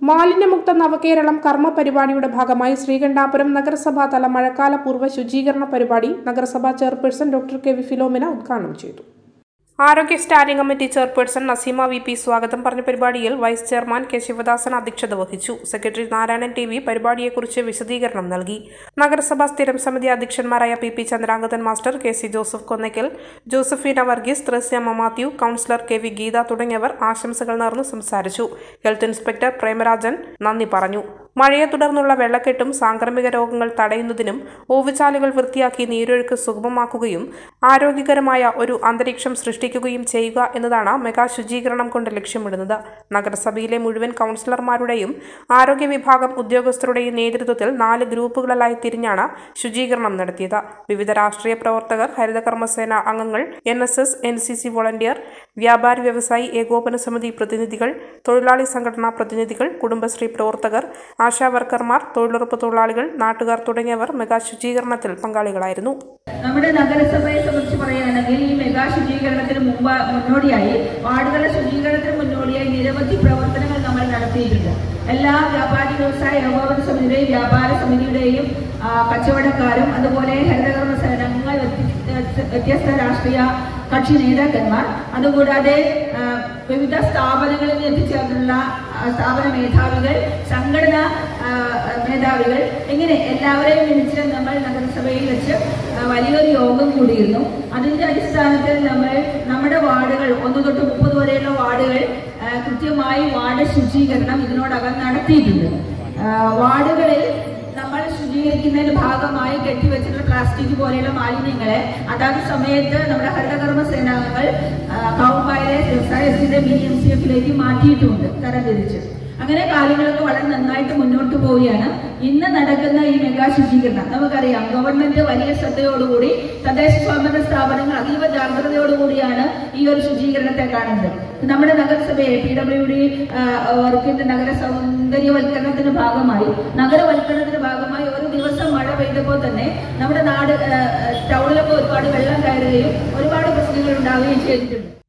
മാലിന്യമുക്ത നവകേരളം കർമ്മ പരിപാടിയുടെ ഭാഗമായി ശ്രീകണ്ഠാപുരം നഗരസഭാ തല മഴക്കാല പൂർവ്വ ശുചീകരണ പരിപാടി നഗരസഭാ ചെയർപേഴ്സൺ ഡോക്ടർ കെ.വി. ഫിലോമിന ഉദ്ഘാടനം ചെയ്തു. ആരോഗ്യ standing committee chairperson Naseema V P സ്വാഗതം പറഞ്ഞ പരിപാടിയിൽ വൈസ് ചെയർമാൻ കെ ശിവദാസൻ അധ്യക്ഷത വഹിച്ചു. സെക്രട്ടറി നാരായണൻ ടി വി പരിപാടിയെക്കുറിച്ച് വിശദീകരണം നൽകി. നഗരസഭാ സ്ഥിരം സമിതി അധ്യക്ഷന്മാരായ P Chandrangathan master, K C Joseph Konnakkal, Josephina Varghese, Thresiamma Mathew, councillor K V Geetha തുടങ്ങിയവർ ആശംസകൾ നേർന്ന് സംസാരിച്ചു. ഹെൽത്ത് ഇൻസ്പെക്ടർ പ്രേമരാജൻ നന്ദി പറഞ്ഞു. മഴയെ തുടർന്നുള്ള വെള്ളക്കെട്ടും സാംക്രമിക രോഗങ്ങൾ തടയുന്നതിനും ഓവുചാലുകൾ വൃത്തിയാക്കി നീരൊഴുക്ക് സുഗമമാക്കുകയും ആരോഗ്യകരമായ ഒരു അന്തരീക്ഷം സൃഷ്ടിക്കുകയും ചെയ്യുക എന്നതാണ് മെഗാ ശുചീകരണം കൊണ്ട് ലക്ഷ്യമിടുന്നത്. നഗരസഭയിലെ മുഴുവൻ കൌൺസിലർമാരുടെയും ആരോഗ്യ വിഭാഗം ഉദ്യോഗസ്ഥരുടെയും നേതൃത്വത്തിൽ 4 ഗ്രൂപ്പുകളായി തിരിഞ്ഞാണ് ശുചീകരണം നടത്തിയത്. വിവിധ രാഷ്ട്രീയ പ്രവർത്തകർ, ഹരിതകർമ്മസേന അംഗങ്ങൾ, NSS, NCC വോളണ്ടിയർ, വ്യാപാരി വ്യവസായി ഏകോപന സമിതി പ്രതിനിധികൾ, തൊഴിലാളി സംഘടനാ പ്രതിനിധികൾ, കുടുംബശ്രീ പ്രവർത്തകർ, ആശാ വർക്കർമാർ, തൊഴിലുറപ്പ് തൊഴിലാളികൾ, നാട്ടുകാർ തുടങ്ങിയവർ മെഗാ ശുചീകരണത്തിൽ പങ്കാളികളായിരുന്നു. നമ്മുടെ നഗരസഭയെ സംബന്ധിച്ച് പറയുകയാണെങ്കിൽ ഈ മെഗാ ശുചീകരണത്തിന് മുന്നോടിയായി വാർഡുകളുടെ ശുചീകരണത്തിന് മുന്നോടിയായി നിരവധി പ്രവർത്തനങ്ങൾ നമ്മൾ നടത്തിയിട്ടുണ്ട്. എല്ലാ വ്യാപാരി വ്യവസായ ഏകോപന സമിതിയുടെയും വ്യാപാര സമിതിയുടെയും കച്ചവടക്കാരും അതുപോലെ ഹരിതകർമ്മ സേനാംഗങ്ങൾ, വ്യത്യസ്ത രാഷ്ട്രീയ കക്ഷി നേതാക്കന്മാർ, അതുകൂടാതെ വിവിധ സ്ഥാപനങ്ങളിൽ എത്തിച്ചേർന്നുള്ള സ്ഥാപന മേധാവികൾ, സംഘടനാ മേധാവികൾ, ഇങ്ങനെ എല്ലാവരെയും വിളിച്ച് നമ്മൾ നഗരസഭയിൽ വെച്ച് വലിയൊരു യോഗം കൂടിയിരുന്നു. അതിന്റെ അടിസ്ഥാനത്തിൽ നമ്മൾ നമ്മുടെ വാർഡുകൾ 1 തൊട്ട് 30 വരെയുള്ള വാർഡുകൾ കൃത്യമായി വാർഡ് ശുചീകരണം ഇതിനോടകം നടത്തിയിട്ടുണ്ട്. വാർഡുകളിൽ നമ്മൾ ശുചീകരിക്കുന്നതിന്റെ ഭാഗമായി കെട്ടിവെച്ചിട്ടുള്ള പ്ലാസ്റ്റിക് പോലെയുള്ള മാലിന്യങ്ങളെ അതാത് സമയത്ത് നമ്മുടെ ഹരിതകർമ്മ സേനാംഗങ്ങൾ കൗമ്പായിലെ വ്യവസായത്തിന്റെ BMCF മാറ്റിയിട്ടുണ്ട്, തരംതിരിച്ച്. അങ്ങനെ കാര്യങ്ങളൊക്കെ വളരെ നന്നായിട്ട് മുന്നോട്ട് പോവുകയാണ്. ഇന്ന് നടക്കുന്ന ഈ മെഗാ ശുചീകരണം നമുക്കറിയാം, ഗവൺമെന്റ് വലിയ ശ്രദ്ധയോടുകൂടി, തദ്ദേശ സ്വയംഭരണ സ്ഥാപനങ്ങൾ അതീവ ജാഗ്രതയോടുകൂടിയാണ് ഈ ഒരു ശുചീകരണത്തെ കാണുന്നത്. നമ്മുടെ നഗരസഭയെ PWD വർക്കിന്റെ നഗര സൗന്ദര്യവൽക്കരണത്തിന്റെ ഭാഗമായി, നഗരവൽക്കരണത്തിന്റെ ഭാഗമായി ഒരു ദിവസം മഴ പെയ്തപ്പോൾ തന്നെ നമ്മുടെ ടൗണിലൊക്കെ ഒരുപാട് വെള്ളം കയറുകയും ഒരുപാട് പ്രശ്നങ്ങൾ ഉണ്ടാവുകയും ചെയ്തിട്ടുണ്ട്.